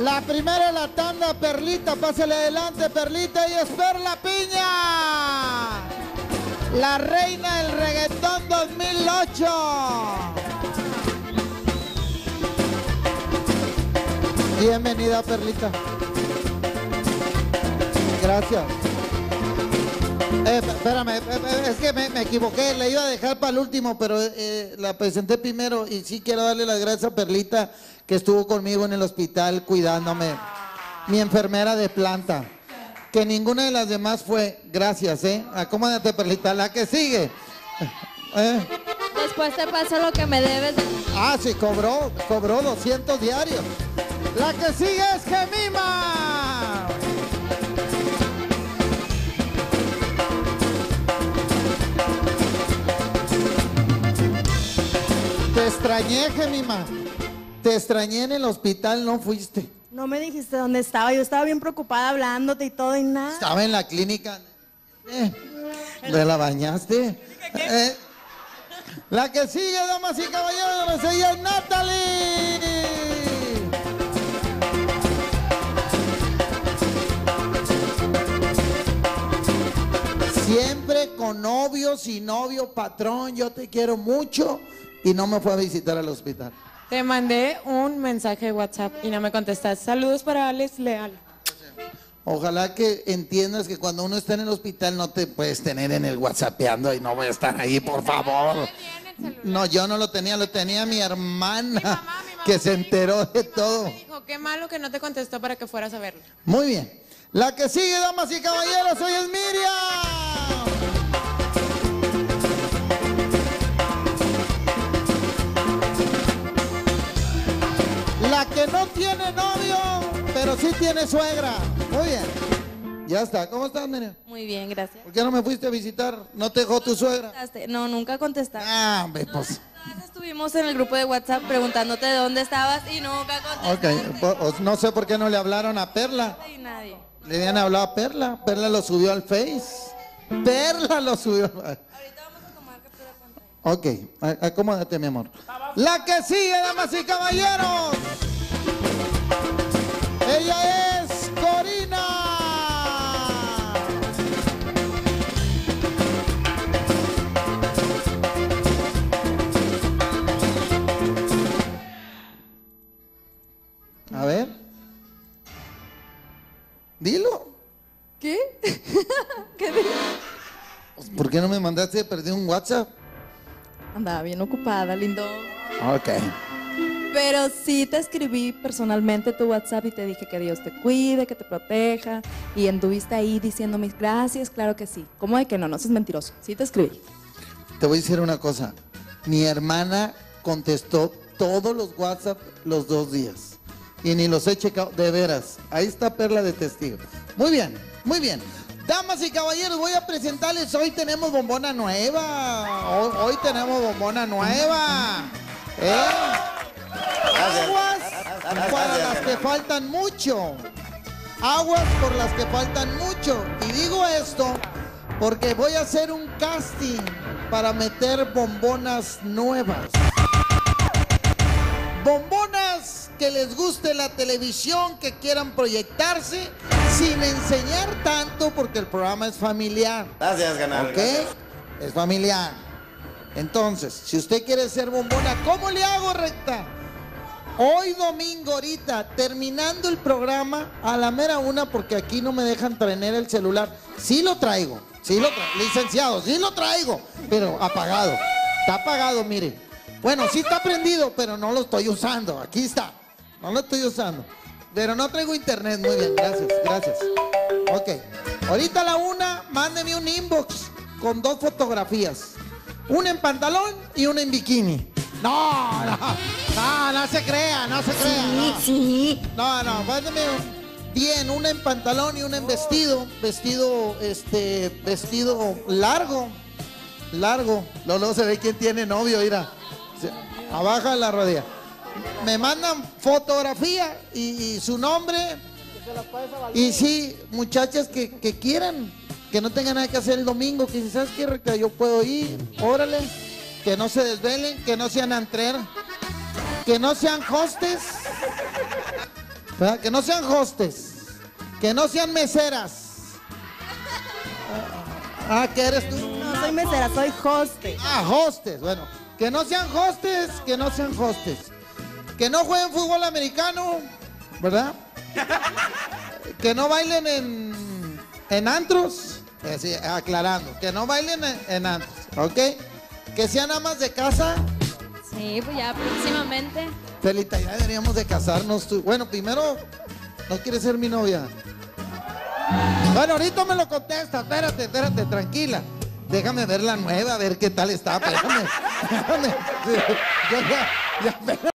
La primera en la tanda, Perlita, pásale adelante, Perlita, y es Perla Piña, la reina del reggaetón 2008. Bienvenida, Perlita. Gracias. Espérame, es que me equivoqué, la iba a dejar para el último, pero la presenté primero y sí quiero darle las gracias a Perlita, que estuvo conmigo en el hospital cuidándome, mi enfermera de planta, que ninguna de las demás fue. Gracias, acomódate, Perlita. La que sigue. Después te paso lo que me debes. Ah, sí, cobró 200 diarios. La que sigue es Gemima. Te extrañé, Gemima. Te extrañé en el hospital, no fuiste. No me dijiste dónde estaba, yo estaba bien preocupada hablándote y todo y nada. Estaba en la clínica. ¿De la bañaste? La que sigue, damas y caballeros, ella es Natalie. Siempre con novio, sin novio, patrón, yo te quiero mucho, y no me fue a visitar al hospital. Te mandé un mensaje de WhatsApp y no me contestaste. Saludos para Alex Leal. Ojalá que entiendas que cuando uno está en el hospital no te puedes tener en el WhatsAppeando y no voy a estar ahí, por favor. No, yo no lo tenía mi hermana, mi mamá, que se enteró de todo. Me dijo, qué malo que no te contestó para que fueras a verlo. Muy bien. La que sigue, damas y caballeros, hoy es Miriam. La que no tiene novio, pero sí tiene suegra. Muy bien. Ya está. ¿Cómo estás, Miriam? Muy bien, gracias. ¿Por qué no me fuiste a visitar? ¿No te dejó tu suegra? No, nunca contestaste. Ah, hombre, pues. Estuvimos en el grupo de WhatsApp preguntándote de dónde estabas y nunca contestaste. Ok, pues, no sé por qué no le hablaron a Perla. Y nadie. Le habían hablado a Perla. Perla lo subió al Face. Perla lo subió. Ahorita vamos a tomar captura de pantalla. Ok, acomódate, mi amor. La que sigue, damas y caballeros. Ella es Corina. A ver. Dilo. ¿Qué? ¿Qué dices? ¿Por qué no me mandaste? Perdí un WhatsApp. Andaba bien ocupada, lindo. Ok. Pero sí te escribí personalmente tu WhatsApp y te dije que Dios te cuide, que te proteja. Y anduviste ahí diciéndome gracias, claro que sí. ¿Cómo de que no? No seas mentiroso. Sí te escribí. Te voy a decir una cosa. Mi hermana contestó todos los WhatsApp los 2 días. Y ni los he checado, de veras. Ahí está Perla de testigo. Muy bien, muy bien. Damas y caballeros, voy a presentarles, hoy tenemos bombona nueva. Hoy tenemos bombona nueva. Aguas para las que faltan mucho. Aguas por las que faltan mucho. Y digo esto porque voy a hacer un casting para meter bombonas nuevas. Bombonas que les guste la televisión, que quieran proyectarse sin enseñar tanto, porque el programa es familiar. Gracias, canal. ¿Ok? Es familiar. Entonces, si usted quiere ser bombona, ¿cómo le hago, recta? Hoy domingo, ahorita, terminando el programa, a la mera una, porque aquí no me dejan traer el celular. Sí lo traigo, licenciado, sí lo traigo, pero apagado. Está apagado, mire. Bueno, sí está prendido, pero no lo estoy usando. Aquí está. No lo estoy usando. Pero no traigo internet. Muy bien, gracias. Ok. Ahorita a la una, mándeme un inbox con 2 fotografías. Una en pantalón y una en bikini. No se crea. Sí. No, mándeme bien, una en pantalón y una en vestido. Vestido largo. Luego se ve quién tiene novio, mira. Abajo la rodilla. Me mandan fotografía y su nombre. Y sí, muchachas que quieran, que no tengan nada que hacer el domingo, que si sabes qué, Recta, yo puedo ir, órale, que no se desvelen, que no sean antrer, que no sean hostes, ¿verdad? Que no sean hostes, que no sean meseras. ¿Qué eres tú? No soy mesera, soy hoste. Hostes, bueno. Que no sean hostes, que no sean hostes. Que no jueguen fútbol americano, ¿verdad? Que no bailen en antros, sí, aclarando, que no bailen en antros, ¿ok? Que sean amas de casa. Sí, pues ya próximamente. Felita, ya deberíamos de casarnos tú. Bueno, primero, ¿no quieres ser mi novia? Bueno, ahorita me lo contesta, espérate, tranquila. Déjame ver la nueva, a ver qué tal está, espérame. Sí, yo ya, espérame.